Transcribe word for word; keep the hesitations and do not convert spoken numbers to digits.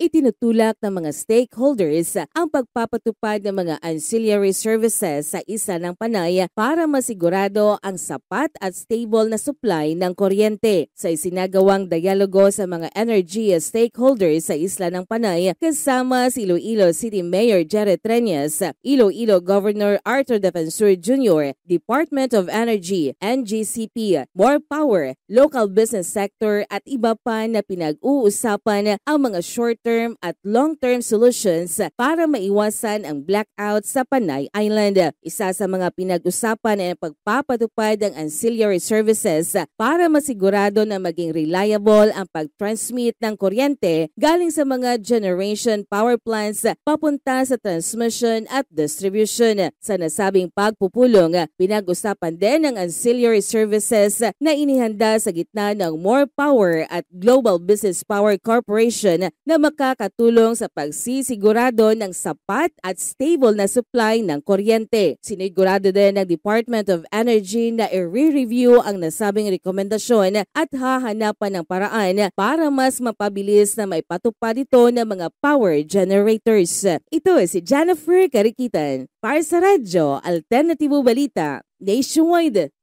itinutulak ng mga stakeholders ang pagpapatupad ng mga ancillary services sa isla ng Panay para masigurado ang sapat at stable na supply ng kuryente. Sa isinagawang dialogo sa mga energy stakeholders sa isla ng Panay kasama si Iloilo City Mayor Jerry Treñas, Iloilo Governor Arthur Defensor Junior, Department of Energy, N G C P, More Power, local business sector at iba pa na pinag-uusapan ang mga short-term at long-term solutions para maiwasan ang blackout sa Panay Island. Isa sa mga pinag-usapan ay ang pagpapatupad ng ancillary services para masigurado na maging reliable ang pag-transmit ng kuryente galing sa mga generation power plants papunta sa transmission at distribution. Sa nasabing pagpupulong, pinag-usapan din ang ancillary services na inihanda sa gitna ng More Power at Global Business Power Corporation na makakatulong sa pagsisigurado ng sapat at stable na supply ng kuryente. Sinigurado din ng Department of Energy na i-review ang nasabing rekomendasyon at hahanapan ng paraan para mas mapabilis na maipatupad ito ng mga power generators. Ito si Jennifer Carikitan para sa Radyo Alternatibo Balita Nationwide.